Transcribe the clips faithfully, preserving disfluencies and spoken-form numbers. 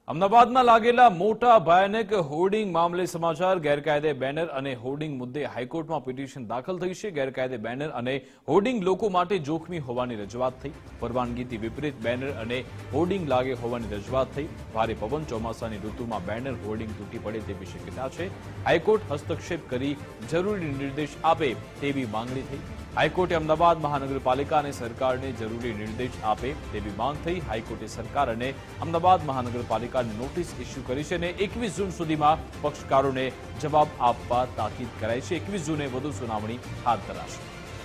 અમદાવાદમાં લાગેલા મોટા ભયાનક હોર્ડિંગ મામલે સમાચાર ગેરકાયદે બેનર અને હોર્ડિંગ મુદ્દે હાઈકોર્ટમાં પિટિશન દાખલ થઈ છે। ગેરકાયદે બેનર અને હોર્ડિંગ લોકો માટે જોખમી હોવાની રજૂઆત થઈ। પરવાનગીથી વિપરીત બેનર અને હોર્ડિંગ લાગે હોવાની રજૂઆત થઈ। ભારે પવન ચોમાસાની ઋતુમાં બેનર હોર્ડિંગ તૂટી પડે તેવી શક્યતા છે। હાઈકોર્ટ હસ્તક્ષેપ કરી જરૂરી નિર્દેશ આપે તેવી માંગણી થઈ। હાઈકોર્ટે અમદાવાદ મહાનગરપાલિકા અને સરકારને જરૂરી નિર્દેશ આપે તેવી માંગ થઈ। હાઈકોર્ટે સરકાર અને અમદાવાદ મહાનગરપાલિકાને નોટિસ ઇસ્યુ કરી છે અને એકવીસ જૂન સુધીમાં પક્ષકારોને જવાબ આપવા તાકીદ કરાઈ છે। એકવીસ જૂને વધુ સુનાવણી હાથ ધરાશે।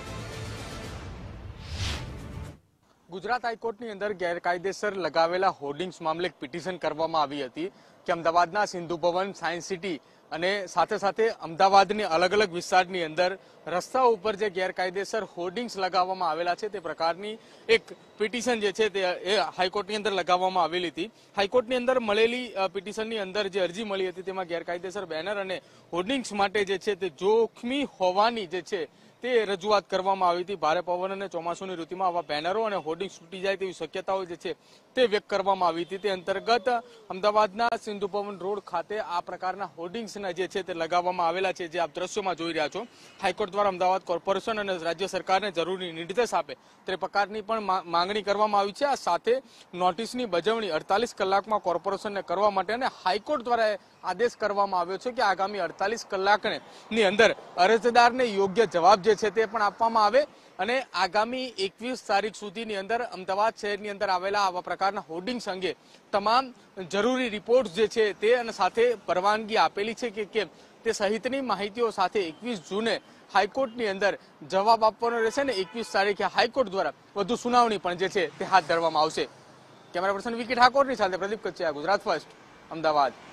ગુજરાત હાઈકોર્ટની અંદર ગેરકાયદેસર લગાવેલા હોર્ડિંગ્સ મામલે એક પિટિશન કરવામાં આવી હતી કે અમદાવાદના સિંધુ ભવન, સાયન્સ સિટી અને સાથે સાથે અમદાવાદની અલગ અલગ વિસ્તારની અંદર રસ્તા ઉપર જે ગેરકાયદેસર હોર્ડિંગ્સ લગાવવામાં આવેલા છે તે પ્રકારની એક પિટિશન જે છે તે હાઈકોર્ટની અંદર લગાવવામાં આવેલી હતી। હાઈકોર્ટની અંદર મળેલી પિટિશનની અંદર જે અરજી મળી હતી તેમાં ગેરકાયદેસર બેનર અને હોર્ડિંગ્સ માટે જે છે તે જોખમી હોવાની જે છે તે રજૂઆત કરવામાં આવી હતી। ભારે પવન અને ચોમાસુની ઋતુમાં આવા બેનરો અને હોર્ડિંગ્સ તૂટી જાય તેવી શક્યતાઓ જે છે તે વ્યક્ત કરવામાં આવી હતી। તે અંતર્ગત અમદાવાદના સિંધુ ભવન રોડ ખાતે આ પ્રકારના હોર્ડિંગ્સના જે છે તે લગાવવામાં આવેલા છે, જે આપ દ્રશ્યોમાં જોઈ રહ્યા છો। હાઈકોર્ટ દ્વારા અમદાવાદ કોર્પોરેશન અને રાજ્ય સરકારને જરૂરી નિર્દેશ આપે તે પ્રકારની પણ માંગણી કરવામાં આવી છે। આ સાથે નોટિસની બજવણી અડતાલીસ કલાકમાં કોર્પોરેશનને કરવા માટે અને હાઈકોર્ટ દ્વારા આદેશ કરવામાં આવ્યો છે કે આગામી અડતાલીસ કલાકની અંદર અરજદારને યોગ્ય જવાબ જે છે તે પણ આપવામાં આવે અને આગામી એકવીસ તારીખ સુધીની અંદર અમદાવાદ શહેરની અંદર આવેલા આવા પ્રકારના હોર્ડિંગ્સ અંગે તમામ જરૂરી રિપોર્ટ જે છે તે અને સાથે પરવાનગી આપેલી છે કે કેમ તે સહિતની માહિતીઓ સાથે એકવીસ જૂને હાઈકોર્ટની અંદર જવાબ આપવાનો રહેશે ને એકવીસ તારીખે હાઈકોર્ટ દ્વારા વધુ સુનાવણી પણ જે છે તે હાથ ધરવામાં આવશે। કેમેરા પર્સન વિકી ઠાકોરની સાથે પ્રદીપ કચ્છિયા, ગુજરાત ફર્સ્ટ, અમદાવાદ।